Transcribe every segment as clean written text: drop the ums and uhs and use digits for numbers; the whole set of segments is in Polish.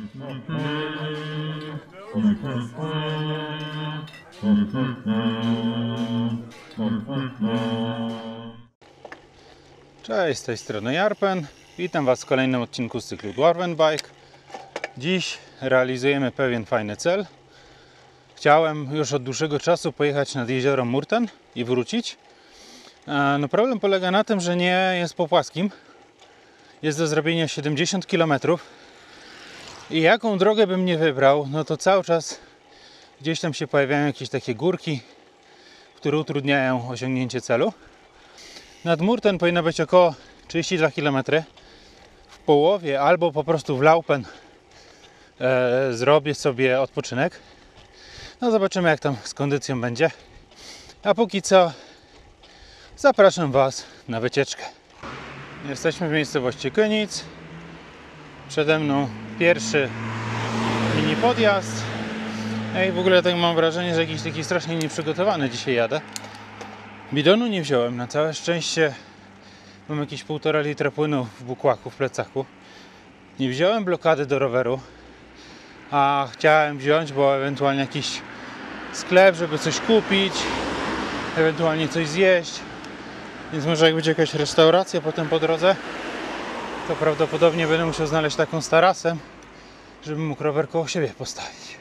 Cześć, z tej strony Jarpen. Witam Was w kolejnym odcinku z cyklu Dwarven Bike. Dziś realizujemy pewien fajny cel. Chciałem już od dłuższego czasu pojechać nad jezioro Murten i wrócić. No problem polega na tym, że nie jest po płaskim. Jest do zrobienia 70 km. I jaką drogę bym nie wybrał, no to cały czas gdzieś tam się pojawiają jakieś takie górki, które utrudniają osiągnięcie celu. Nad Murten powinno być około 32 km. W połowie albo po prostu w Laupen zrobię sobie odpoczynek. No zobaczymy, jak tam z kondycją będzie. A póki co zapraszam Was na wycieczkę. Jesteśmy w miejscowości Köniz. Przede mną pierwszy mini podjazd. I w ogóle tak mam wrażenie, że jakiś taki strasznie nieprzygotowany dzisiaj jadę. Bidonu nie wziąłem. Na całe szczęście mam jakieś 1,5 litra płynu w bukłaku, w plecaku. Nie wziąłem blokady do roweru. A chciałem wziąć, bo ewentualnie jakiś sklep, żeby coś kupić. Ewentualnie coś zjeść. Więc może jak będzie jakaś restauracja potem po drodze, to prawdopodobnie będę musiał znaleźć taką z tarasem, żeby mógł rower koło siebie postawić.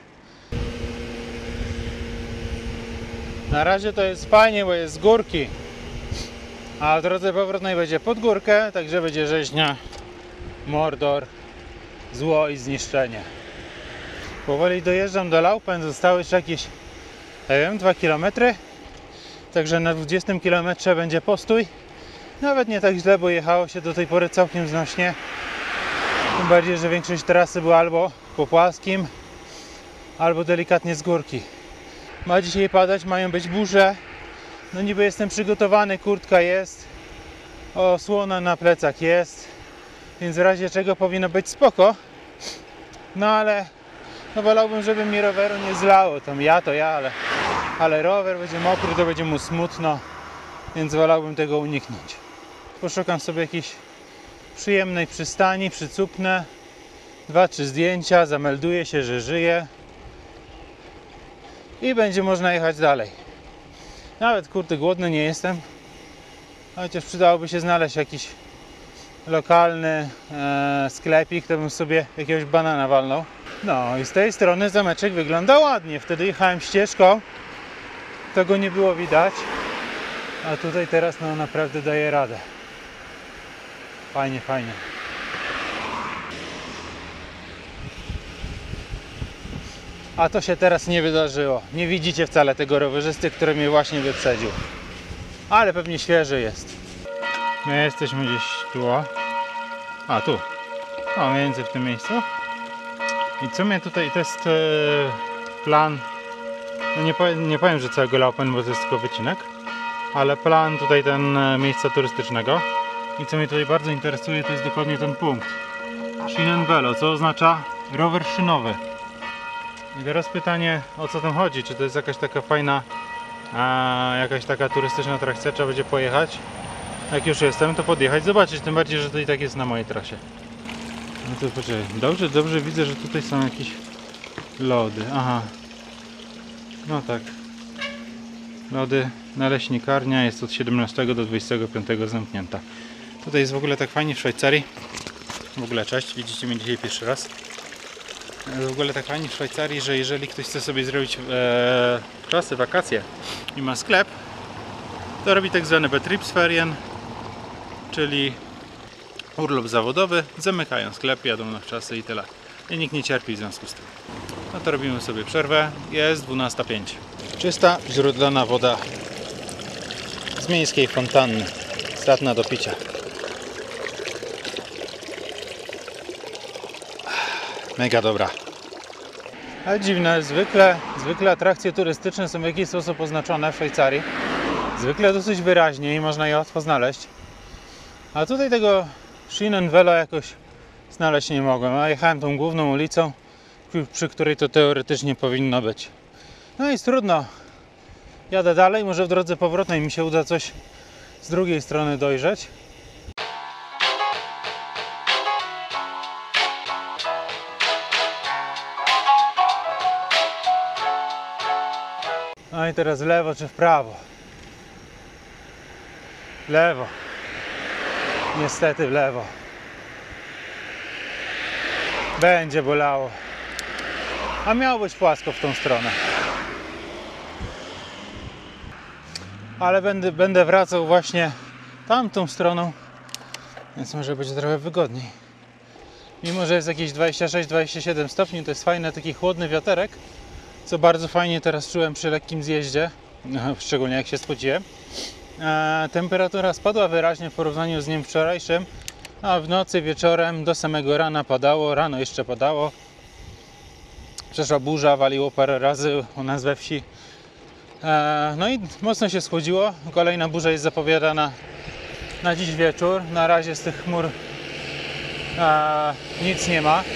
Na razie to jest fajnie, bo jest z górki, a w drodze powrotnej będzie pod górkę, także będzie rzeźnia, Mordor, zło i zniszczenie. Powoli dojeżdżam do Laupen, zostały jeszcze jakieś, nie wiem, 2 km, także na 20 km będzie postój. Nawet nie tak źle, bo jechało się do tej pory całkiem znośnie. Tym bardziej, że większość trasy była albo po płaskim, albo delikatnie z górki. Ma dzisiaj padać, mają być burze. No niby jestem przygotowany, kurtka jest, osłona na plecach jest, więc w razie czego powinno być spoko. No ale no wolałbym, żeby mi roweru nie zlało. Tam ja, ale rower będzie mokry, to będzie mu smutno, więc wolałbym tego uniknąć. Poszukam sobie jakiejś przyjemnej przystani, przycupnę 2-3 zdjęcia, zamelduję się, że żyję i będzie można jechać dalej. Nawet kurde głodny nie jestem, chociaż przydałoby się znaleźć jakiś lokalny sklepik, to bym sobie jakiegoś banana walnął. No i z tej strony zameczek wygląda ładnie. Wtedy jechałem ścieżką, tego nie było widać, a tutaj teraz no naprawdę daje radę. Fajnie, fajnie. A to się teraz nie wydarzyło. Nie widzicie wcale tego rowerzysty, który mnie właśnie wyprzedził. Ale pewnie świeży jest. My jesteśmy gdzieś tu. A tu. O, mniej więcej w tym miejscu. I co mnie tutaj, to jest plan. No nie powiem, że całego Laupen, bo to jest tylko wycinek. Ale plan tutaj miejsca turystycznego. I co mnie tutaj bardzo interesuje, to jest dokładnie ten punkt. Schienenvelo, co oznacza rower szynowy. I teraz pytanie, o co tam chodzi? Czy to jest jakaś taka fajna, jakaś taka turystyczna atrakcja, trzeba będzie pojechać? Jak już jestem, to podjechać, zobaczyć, tym bardziej, że to i tak jest na mojej trasie. No to poczekaj, dobrze widzę, że tutaj są jakieś lody, aha. No tak. Lody, naleśnikarnia jest od 17 do 25 zamknięta. Tutaj jest w ogóle tak fajnie w Szwajcarii. W ogóle cześć, widzicie mnie dzisiaj pierwszy raz. W ogóle tak fajnie w Szwajcarii, że jeżeli ktoś chce sobie zrobić czasy, wakacje i ma sklep, to robi tak zwany Betriebsferien, czyli urlop zawodowy, zamykają sklep, jadą na czasy i tyle. I nikt nie cierpi w związku z tym. No to robimy sobie przerwę, jest 12:05. Czysta, źródlana woda z miejskiej fontanny, statna do picia. Mega dobra. Ale dziwne, zwykle atrakcje turystyczne są w jakiś sposób oznaczone w Szwajcarii. Zwykle dosyć wyraźnie i można je łatwo znaleźć. A tutaj tego Schienenvelo jakoś znaleźć nie mogłem. A jechałem tą główną ulicą, przy której to teoretycznie powinno być. No i trudno. Jadę dalej, może w drodze powrotnej mi się uda coś z drugiej strony dojrzeć. No i teraz w lewo czy w prawo? W lewo. Niestety w lewo. Będzie bolało. A miało być płasko w tą stronę. Ale będę wracał właśnie tamtą stroną, więc może być trochę wygodniej. Mimo że jest jakieś 26-27 stopni, to jest fajny taki chłodny wiaterek, co bardzo fajnie teraz czułem przy lekkim zjeździe, szczególnie jak się spociłem. Temperatura spadła wyraźnie w porównaniu z dniem wczorajszym, a w nocy, wieczorem do samego rana padało, rano jeszcze padało. Przeszła burza, waliło parę razy u nas we wsi. No i mocno się schłodziło. Kolejna burza jest zapowiadana na dziś wieczór. Na razie z tych chmur nic nie ma.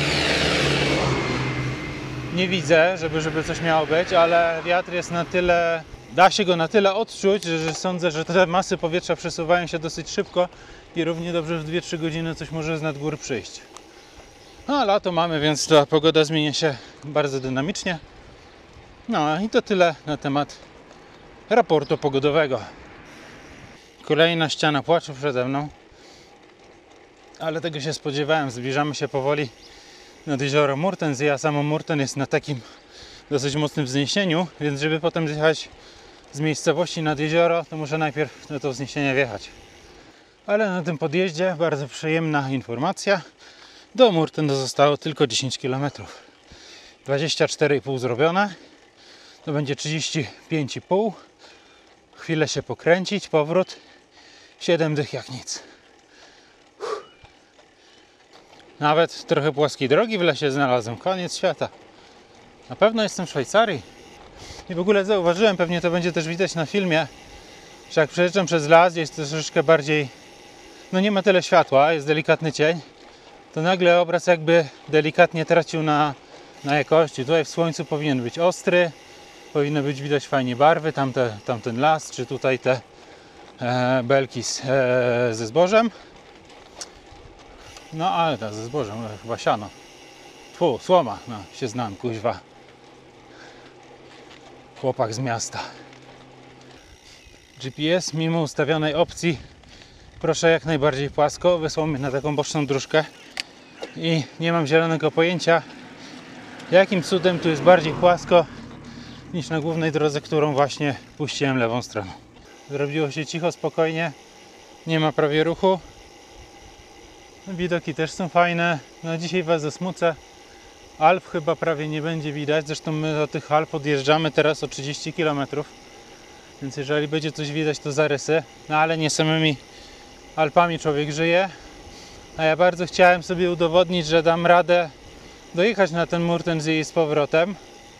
Nie widzę, żeby coś miało być, ale wiatr jest na tyle, da się go na tyle odczuć, że sądzę, że te masy powietrza przesuwają się dosyć szybko i równie dobrze w 2-3 godziny coś może z nad gór przyjść. No, lato mamy, więc ta pogoda zmienia się bardzo dynamicznie. No i to tyle na temat raportu pogodowego. Kolejna ściana płaczu przede mną. Ale tego się spodziewałem. Zbliżamy się powoli nad jezioro Murten. Ja samo Murten jest na takim dosyć mocnym wzniesieniu, więc żeby potem zjechać z miejscowości nad jezioro, to muszę najpierw na to wzniesienie wjechać. Ale na tym podjeździe bardzo przyjemna informacja. Do Murten zostało tylko 10 km. 24,5 zrobione. To będzie 35,5. Chwilę się pokręcić, powrót. 7 dych jak nic. Nawet trochę płaskiej drogi w lesie znalazłem. Koniec świata. Na pewno jestem w Szwajcarii. I w ogóle zauważyłem, pewnie to będzie też widać na filmie, że jak przejeżdżam przez las, gdzie jest troszeczkę bardziej, no nie ma tyle światła, jest delikatny cień, to nagle obraz jakby delikatnie tracił na jakości. Tutaj w słońcu powinien być ostry, powinno być widać fajnie barwy, tamten las, czy tutaj te belki ze zbożem. No ale ta ze zbożem, chyba siano. Słoma, no się znam, kuźwa. Chłopak z miasta. GPS mimo ustawionej opcji proszę jak najbardziej płasko, wysłał mnie na taką boczną dróżkę i nie mam zielonego pojęcia, jakim cudem tu jest bardziej płasko niż na głównej drodze, którą właśnie puściłem lewą stroną. Zrobiło się cicho, spokojnie, nie ma prawie ruchu. Widoki też są fajne. No dzisiaj was zasmucę. Alp chyba prawie nie będzie widać, zresztą my do tych Alp odjeżdżamy teraz o 30 km. Więc jeżeli będzie coś widać, to zarysy. No ale nie samymi Alpami człowiek żyje. A ja bardzo chciałem sobie udowodnić, że dam radę dojechać na ten Murtensee z powrotem.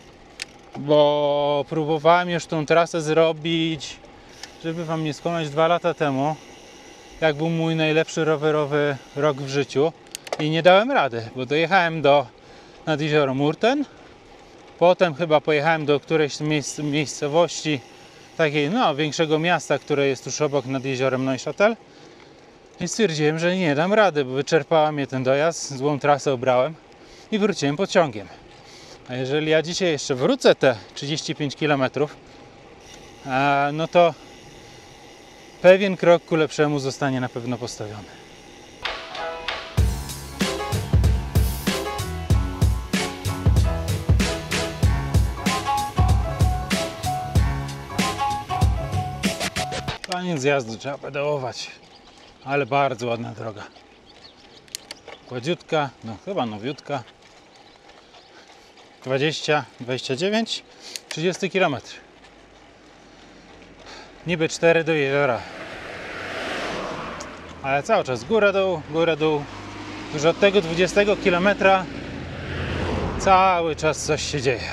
Bo próbowałem już tą trasę zrobić, żeby wam nie skłamać, 2 lata temu. Jak był mój najlepszy rowerowy rok w życiu. I nie dałem rady, bo dojechałem nad jezioro Murten. Potem chyba pojechałem do którejś miejscowości takiej, no, większego miasta, które jest tuż obok nad jeziorem Neuchâtel. I stwierdziłem, że nie dam rady, bo wyczerpała mnie ten dojazd, złą trasę obrałem i wróciłem pociągiem. A jeżeli ja dzisiaj jeszcze wrócę te 35 km, no to pewien krok ku lepszemu zostanie na pewno postawiony. Koniec zjazdu, trzeba pedałować, ale bardzo ładna droga. Gładziutka, no chyba nowiutka. 20, 29, 30 km. Niby 4 do jeziora. Ale cały czas góra, dół. Już od tego 20 km cały czas coś się dzieje.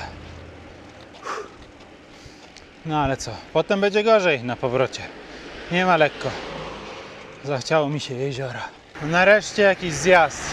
No ale co, potem będzie gorzej na powrocie. Nie ma lekko. Zachciało mi się jeziora. Nareszcie jakiś zjazd.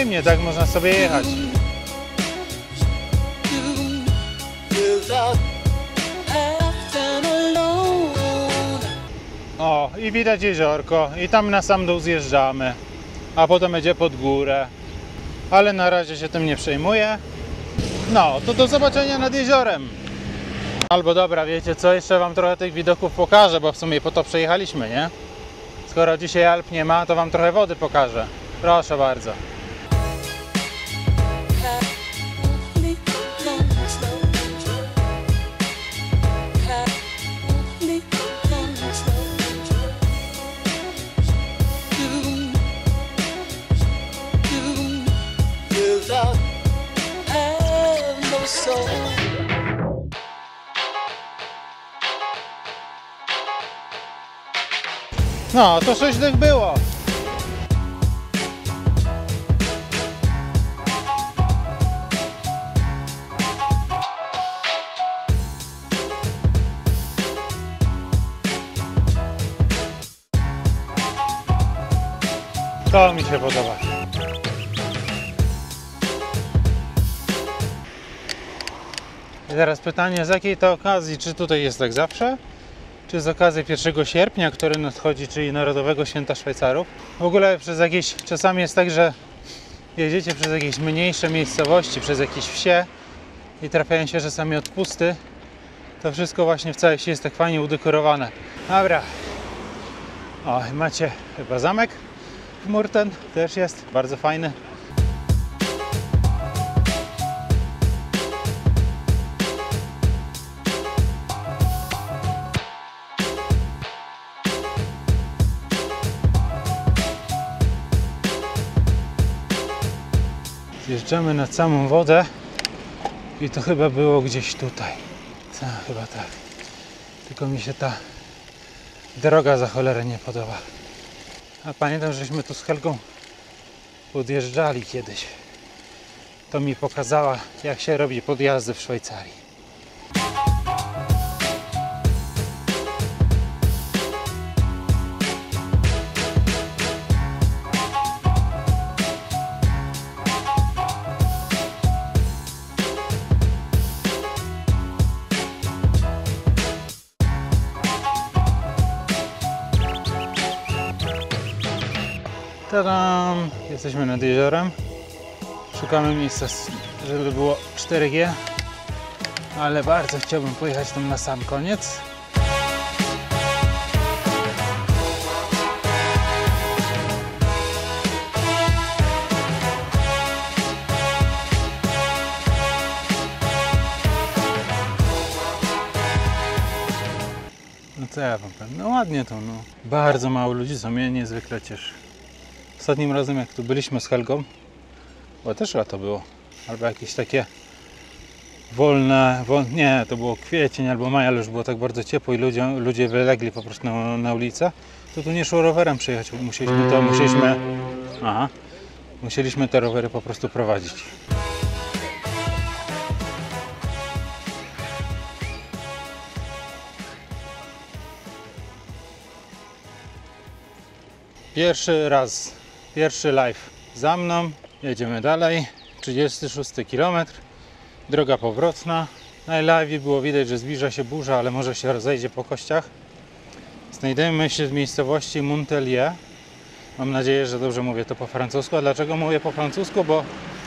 przyjemnie, tak można sobie jechać. O, i widać jeziorko, i tam na sam dół zjeżdżamy, a potem będzie pod górę, ale na razie się tym nie przejmuję. No, to do zobaczenia nad jeziorem. Albo dobra, wiecie co, jeszcze wam trochę tych widoków pokażę, bo w sumie po to przejechaliśmy, nie? Skoro dzisiaj Alp nie ma, to wam trochę wody pokażę. Proszę bardzo. No, to 6 dych było. To mi się podoba. I teraz pytanie, z jakiej to okazji? Czy tutaj jest tak zawsze? Czy z okazji 1 sierpnia, który nadchodzi, czyli Narodowego Święta Szwajcarów? W ogóle czasami jest tak, że jedziecie przez jakieś mniejsze miejscowości, przez jakieś wsie i trafiają się czasami odpusty. To wszystko właśnie w całej wsi jest tak fajnie udekorowane. Dobra. O, macie chyba zamek w Murten, też jest bardzo fajny. Zjeżdżamy nad samą wodę i to chyba było gdzieś tutaj. Co, chyba tak. Tylko mi się ta droga za cholerę nie podoba. A pamiętam, żeśmy tu z Helgą podjeżdżali kiedyś. To mi pokazała, jak się robi podjazdy w Szwajcarii. Tadam! Jesteśmy nad jeziorem. Szukamy miejsca, żeby było 4G, ale bardzo chciałbym pojechać tam na sam koniec. No co ja wam powiem? No ładnie to, no. Bardzo mało ludzi, co mnie niezwykle cieszy. Ostatnim razem jak tu byliśmy z Helgą, bo też lato było, albo jakieś takie nie, to było kwiecień albo maj, ale już było tak bardzo ciepło i ludzie wylegli po prostu na ulicę, to tu nie szło rowerem przyjechać, musieliśmy te rowery po prostu prowadzić. Pierwszy live za mną, jedziemy dalej, 36 km, droga powrotna. Na live było widać, że zbliża się burza, ale może się rozejdzie po kościach. Znajdujemy się w miejscowości Montpellier. Mam nadzieję, że dobrze mówię to po francusku. A dlaczego mówię po francusku? Bo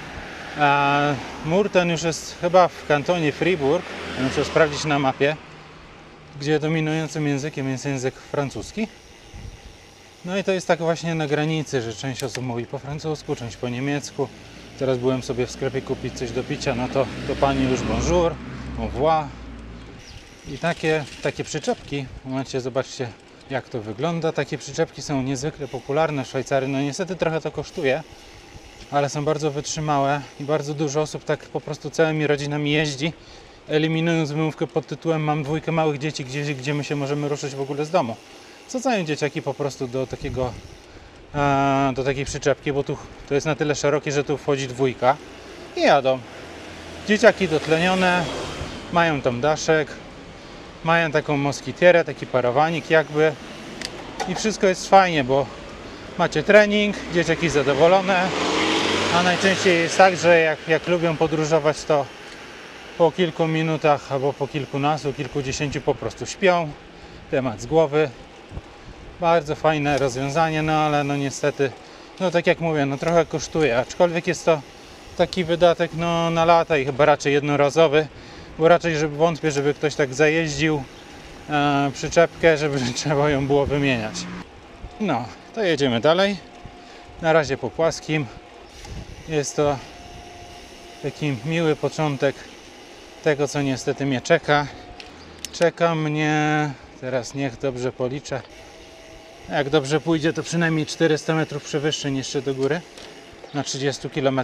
Murten już jest chyba w kantonie Fribourg, muszę sprawdzić na mapie, gdzie dominującym językiem jest język francuski. No i to jest tak właśnie na granicy, że część osób mówi po francusku, część po niemiecku. Teraz byłem sobie w sklepie kupić coś do picia, no to pani już bonjour, au revoir. I takie przyczepki, momencie zobaczcie jak to wygląda. Takie przyczepki są niezwykle popularne w Szwajcarii, no niestety trochę to kosztuje, ale są bardzo wytrzymałe i bardzo dużo osób tak po prostu całymi rodzinami jeździ, eliminując wymówkę pod tytułem mam 2 małych dzieci, gdzie my się możemy ruszyć w ogóle z domu. Wsadzają dzieciaki po prostu do takiej przyczepki, bo tu to jest na tyle szerokie, że tu wchodzi 2 i jadą. Dzieciaki dotlenione, mają tam daszek, mają taką moskitierę, taki parawanik jakby i wszystko jest fajnie, bo macie trening, dzieciaki zadowolone, A najczęściej jest tak, że jak lubią podróżować, to po kilku minutach albo po kilkunastu, kilkudziesięciu po prostu śpią. Temat z głowy. Bardzo fajne rozwiązanie, no ale no niestety, no tak jak mówię, no trochę kosztuje, aczkolwiek jest to taki wydatek no na lata i chyba raczej jednorazowy, bo raczej wątpię, żeby ktoś tak zajeździł przyczepkę, żeby trzeba ją było wymieniać. No, to jedziemy dalej. Na razie po płaskim. Jest to taki miły początek tego, co niestety mnie czeka. Czeka mnie, teraz niech dobrze policzę, jak dobrze pójdzie, to przynajmniej 400 metrów przewyższeń jeszcze do góry na 30 km.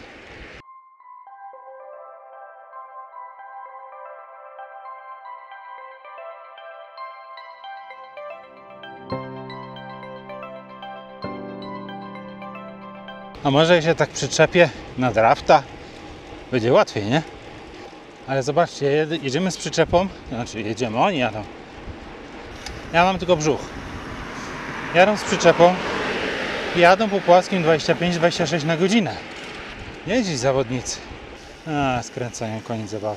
A może się tak przyczepię na drafta? Będzie łatwiej, nie? Ale zobaczcie, jedziemy z przyczepą, znaczy jedziemy, oni jadą. Ja mam tylko brzuch. Jadą z przyczepą i jadą po płaskim 25-26 na godzinę. Jeździ zawodnicy. A, skręcają, koniec zabawy.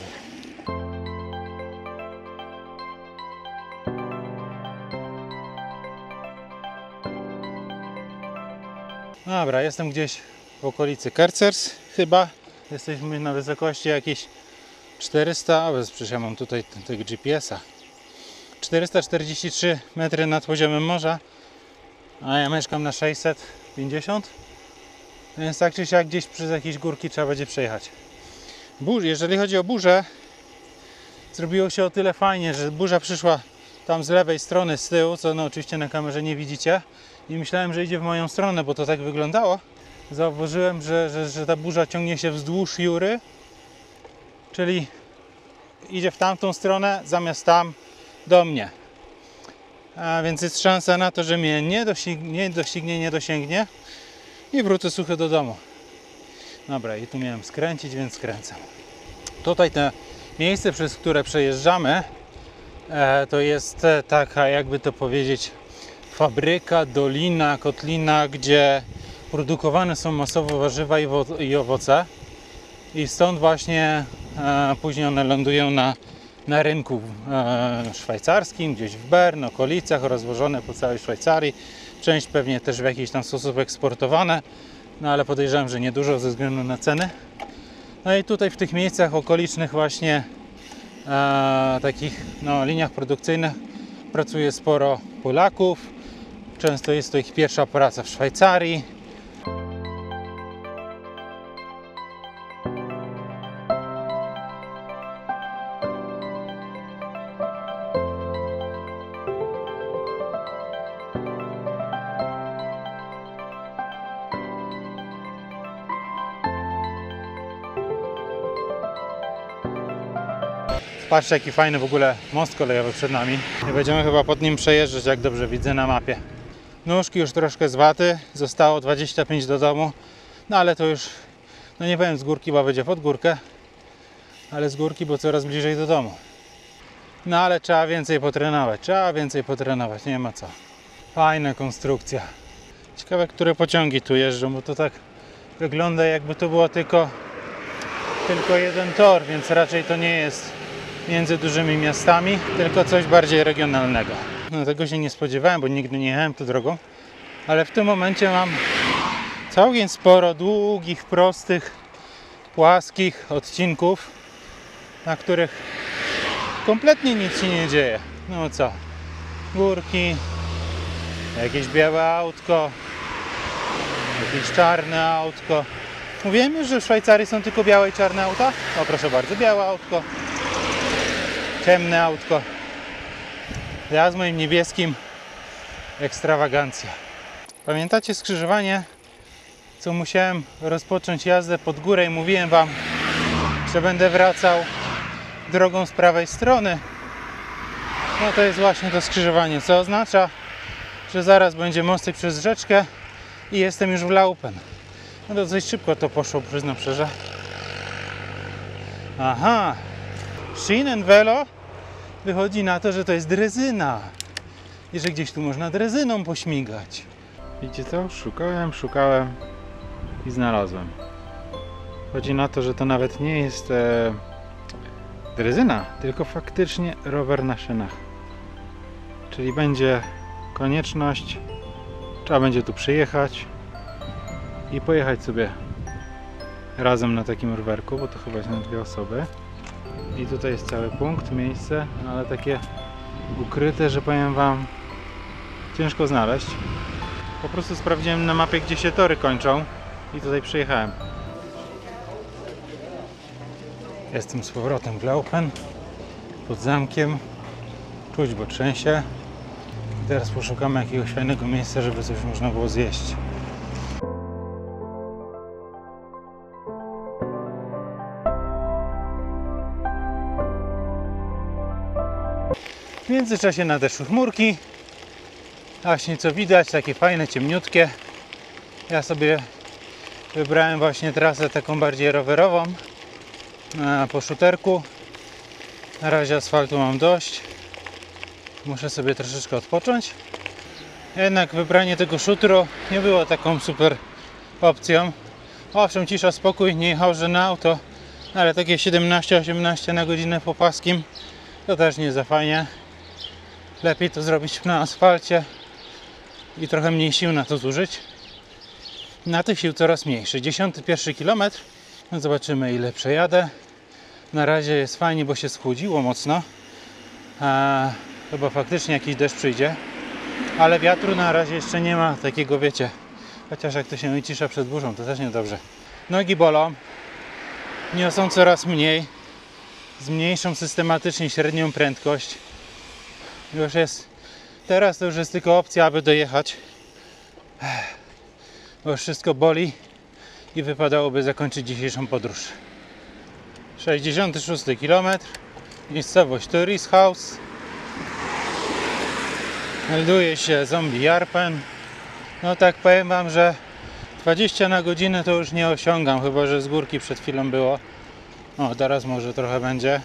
Dobra, jestem gdzieś w okolicy Kercers chyba. Jesteśmy na wysokości jakieś 400, przecież ja mam tutaj tego GPS-a. 443 metry nad poziomem morza, a ja mieszkam na 650, więc tak czy siak gdzieś przez jakieś górki trzeba będzie przejechać. Jeżeli chodzi o burzę, zrobiło się o tyle fajnie, że burza przyszła tam z lewej strony, z tyłu, co no oczywiście na kamerze nie widzicie, i myślałem, że idzie w moją stronę, bo to tak wyglądało. Zauważyłem, że ta burza ciągnie się wzdłuż Jury, czyli idzie w tamtą stronę zamiast tam do mnie. A więc jest szansa na to, że mnie nie dosięgnie i wrócę suchy do domu. Dobra, i tu miałem skręcić, więc skręcam. Tutaj to miejsce, przez które przejeżdżamy, to jest taka, jakby to powiedzieć, fabryka, dolina, kotlina, gdzie produkowane są masowo warzywa i owoce. I stąd właśnie później one lądują na rynku szwajcarskim, gdzieś w Bern, okolicach, rozłożone po całej Szwajcarii. Część pewnie też w jakiś tam sposób eksportowane, no ale podejrzewam, że niedużo ze względu na ceny. No i tutaj w tych miejscach okolicznych właśnie takich liniach produkcyjnych pracuje sporo Polaków. Często jest to ich pierwsza praca w Szwajcarii. Patrzcie, jaki fajny w ogóle most kolejowy przed nami. I będziemy chyba pod nim przejeżdżać, jak dobrze widzę na mapie. Nóżki już troszkę z waty, zostało 25 do domu, no ale to już, no nie powiem z górki, bo będzie pod górkę, ale z górki, bo coraz bliżej do domu. No ale trzeba więcej potrenować, nie ma co. Fajna konstrukcja. Ciekawe, które pociągi tu jeżdżą, bo to tak wygląda, jakby to było tylko jeden tor, więc raczej to nie jest między dużymi miastami, tylko coś bardziej regionalnego. No tego się nie spodziewałem, bo nigdy nie jechałem tą drogą, ale w tym momencie mam całkiem sporo długich, prostych, płaskich odcinków, na których kompletnie nic się nie dzieje. No co? Górki, jakieś białe autko, jakieś czarne autko. Mówiłem już, że w Szwajcarii są tylko białe i czarne auta? O, proszę bardzo, białe autko, ciemne autko. Ja z moim niebieskim ekstrawagancja. Pamiętacie skrzyżowanie, co musiałem rozpocząć jazdę pod górę i mówiłem wam, że będę wracał drogą z prawej strony? No to jest właśnie to skrzyżowanie, co oznacza, że zaraz będzie mostek przez rzeczkę i jestem już w Laupen. No to dosyć szybko to poszło, przyznam szczerze. Aha, Schienenvelo wychodzi na to, że to jest drezyna i że gdzieś tu można drezyną pośmigać. Widzicie co? Szukałem i znalazłem. Chodzi na to, że to nawet nie jest drezyna, tylko faktycznie rower na szynach. Czyli będzie konieczność, trzeba będzie tu przyjechać i pojechać sobie razem na takim rowerku, bo to chyba jest na 2 osoby. I tutaj jest cały punkt, miejsce, no ale takie ukryte, że powiem wam, ciężko znaleźć. Po prostu sprawdziłem na mapie, gdzie się tory kończą i tutaj przyjechałem. Jestem z powrotem w Laupen, pod zamkiem. Czuć, bo trzęsie. I teraz poszukamy jakiegoś fajnego miejsca, żeby coś można było zjeść. W międzyczasie nadeszły chmurki. Właśnie co widać, takie fajne, ciemniutkie. Ja sobie wybrałem właśnie trasę taką bardziej rowerową po szuterku. Na razie asfaltu mam dość. Muszę sobie troszeczkę odpocząć. Jednak wybranie tego szutru nie było taką super opcją. Owszem, cisza, spokój, nie jechał, że na auto, ale takie 17-18 na godzinę po paskim to też nie za fajnie. Lepiej to zrobić na asfalcie i trochę mniej sił na to zużyć. Na tych sił coraz mniejszy. 10. kilometr. No zobaczymy, ile przejadę. Na razie jest fajnie, bo się schłodziło mocno. Chyba faktycznie jakiś deszcz przyjdzie. Ale wiatru na razie jeszcze nie ma takiego, wiecie. Chociaż jak to się wycisza przed burzą, to też niedobrze. Nogi bolą. Niosą coraz mniej. Zmniejszą systematycznie średnią prędkość. Już jest. Teraz to już jest tylko opcja, aby dojechać. Bo już wszystko boli i wypadałoby zakończyć dzisiejszą podróż. 66 km. Miejscowość Tourist House. Melduje się Zombie Jarpen. No tak powiem wam, że 20 na godzinę to już nie osiągam, chyba że z górki przed chwilą było. O, teraz może trochę będzie.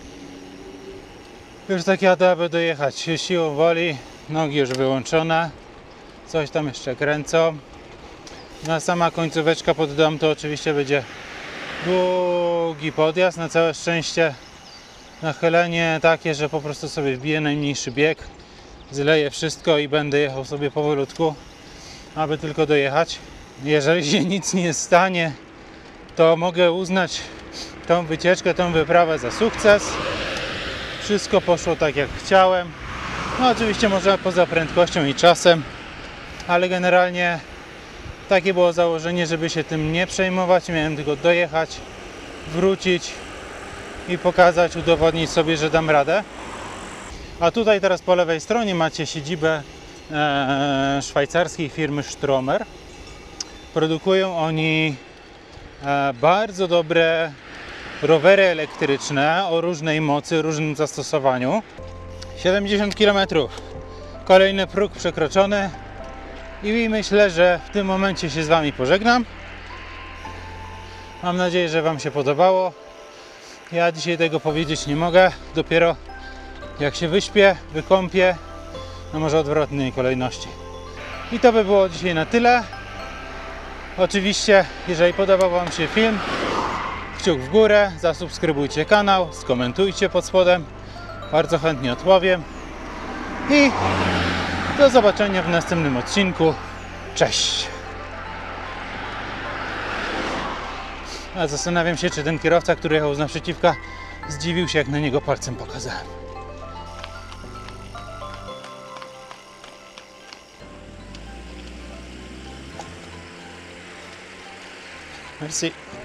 Już tak jadę, aby dojechać siłą woli. Nogi już wyłączone. Coś tam jeszcze kręcą. Na sama końcóweczka pod dom to oczywiście będzie długi podjazd. Na całe szczęście nachylenie takie, że po prostu sobie wbiję najmniejszy bieg. Zleję wszystko i będę jechał sobie powolutku, aby tylko dojechać. Jeżeli się nic nie stanie, to mogę uznać tą wycieczkę, tą wyprawę za sukces. Wszystko poszło tak, jak chciałem. No oczywiście może poza prędkością i czasem, ale generalnie takie było założenie, żeby się tym nie przejmować. Miałem tylko dojechać, wrócić i pokazać, udowodnić sobie, że dam radę. A tutaj teraz po lewej stronie macie siedzibę szwajcarskiej firmy Stromer. Produkują oni bardzo dobre rowery elektryczne o różnej mocy, różnym zastosowaniu. 70 km. Kolejny próg przekroczony i myślę, że w tym momencie się z wami pożegnam. Mam nadzieję, że wam się podobało. Ja dzisiaj tego powiedzieć nie mogę. Dopiero jak się wyśpię, wykąpię, no może odwrotnej kolejności. I to by było dzisiaj na tyle. Oczywiście, jeżeli podobał wam się film, kciuk w górę, zasubskrybujcie kanał, skomentujcie pod spodem. Bardzo chętnie odpowiem. I do zobaczenia w następnym odcinku. Cześć! A zastanawiam się, czy ten kierowca, który jechał z naprzeciwka, zdziwił się, jak na niego palcem pokazałem. Merci.